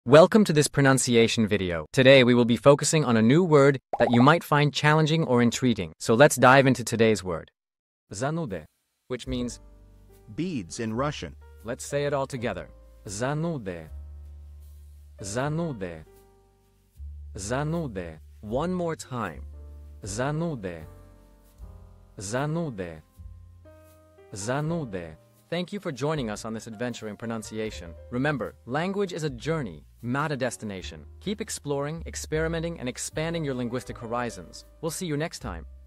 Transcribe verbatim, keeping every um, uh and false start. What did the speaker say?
Welcome to this pronunciation video. Today we will be focusing on a new word that you might find challenging or intriguing. So let's dive into today's word. Zanudy, which means beads in Russian. Let's say it all together. Zanudy. Zanudy. Zanudy. One more time. Zanudy. Zanudy. Zanudy. Thank you for joining us on this adventure in pronunciation. Remember, language is a journey, not a destination. Keep exploring, experimenting, and expanding your linguistic horizons. We'll see you next time.